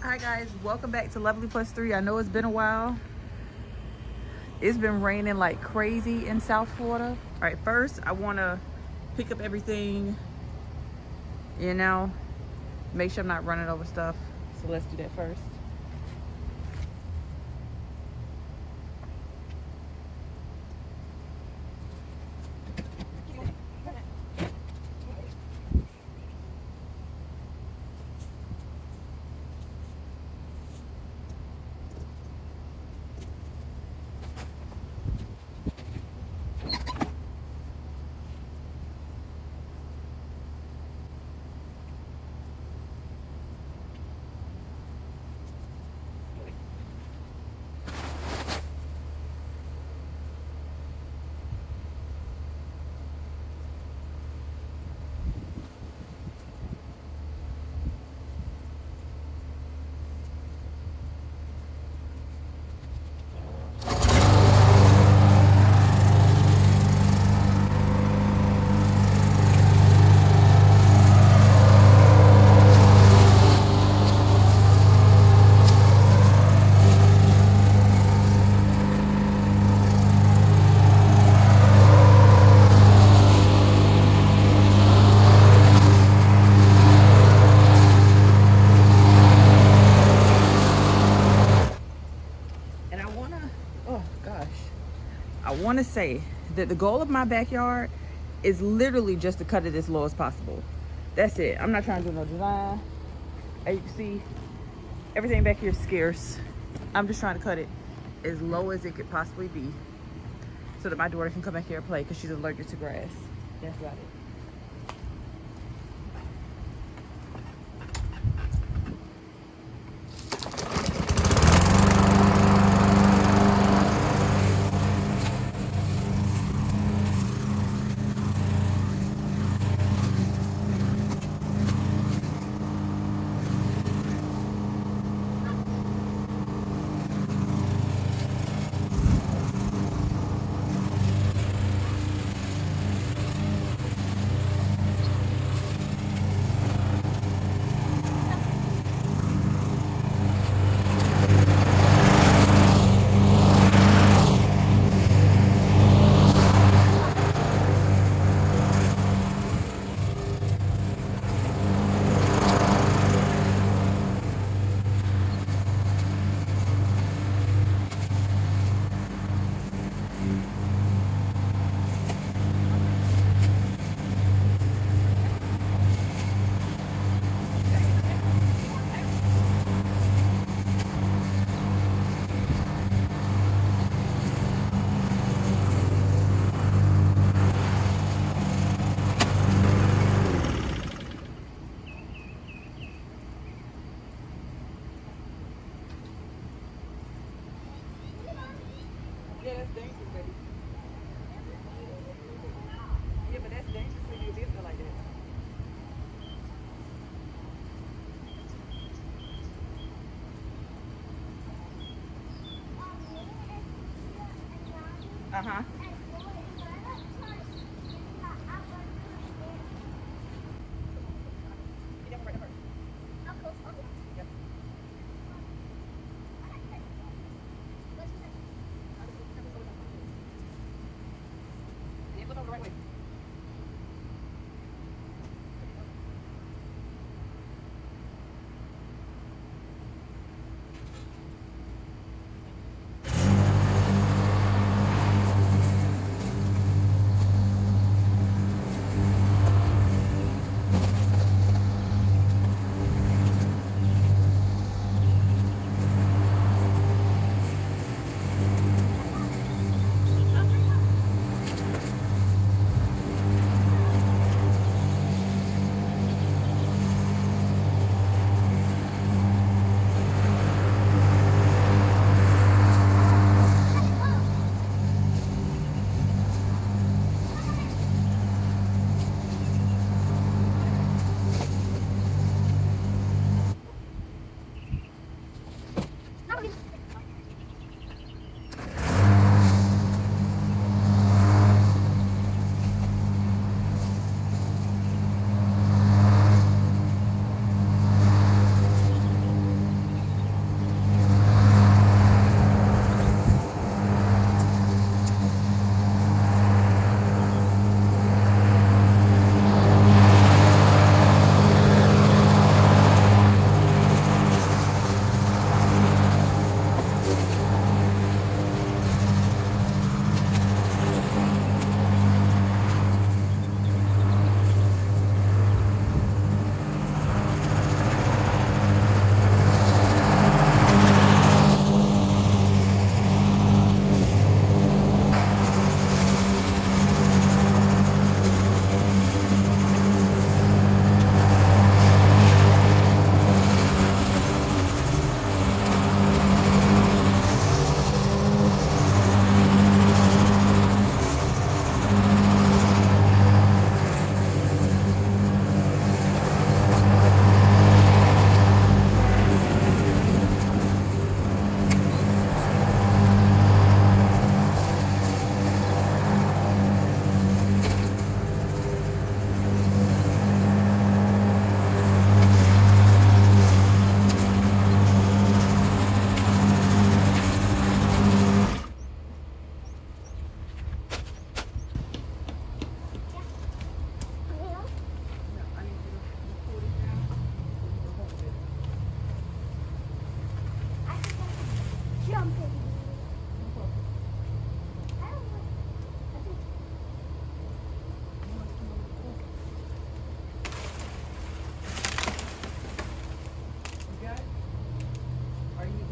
Hi guys, welcome back to Lovely Plus 3. I know it's been a while. It's been raining like crazy in South Florida. All right, first I want to pick up everything, you know, make sure I'm not running over stuff. So let's do that first. I want to say that the goal of my backyard is literally just to cut it as low as possible. That's it. I'm not trying to do no design. As you can see, everything back here is scarce. I'm just trying to cut it as low as it could possibly be so that my daughter can come back here and play because she's allergic to grass. That's about it. Yeah, that's dangerous, baby. Yeah, but that's dangerous for you to live there like that. Uh-huh. Right way.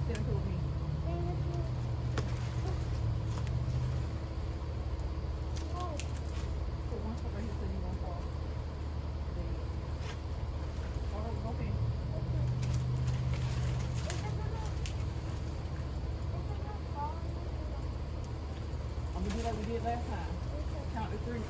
Sit into with me. Put one foot right here so you won't fall. There you go. All right, go ahead. I'm gonna do like we did last time. Count to 3.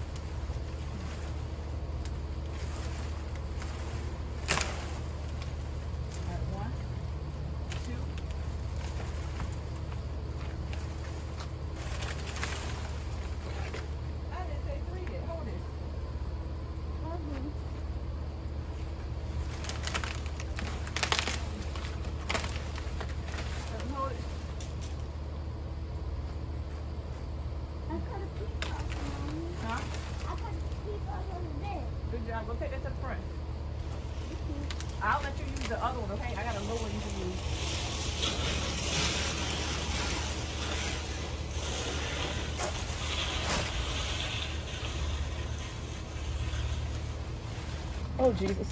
Good job. Go take that to the front. I'll let you use the other one, okay? I got a low one you can use. Oh, Jesus.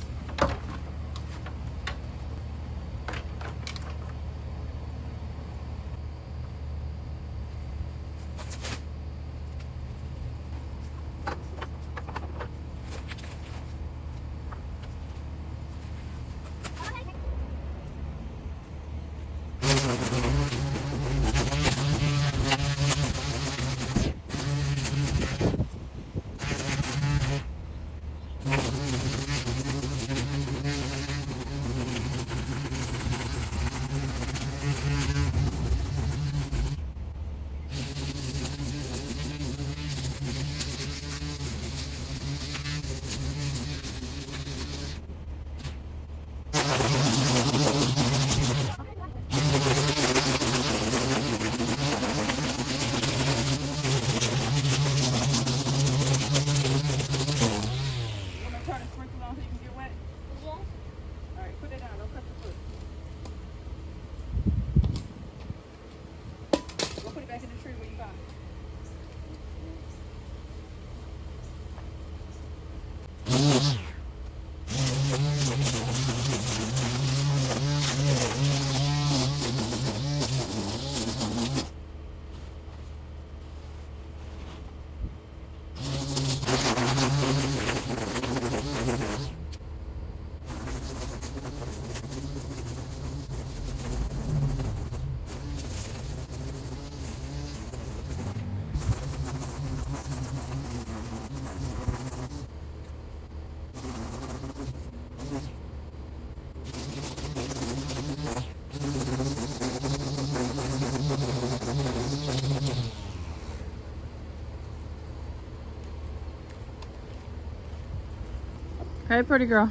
Hey, pretty girl.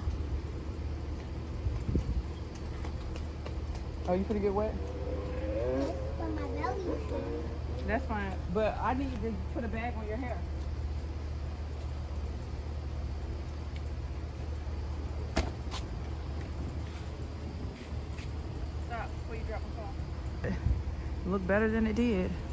Oh, you finna get wet? For my belly. That's fine, but I need you to put a bag on your hair. Stop before you drop my phone. Look better than it did.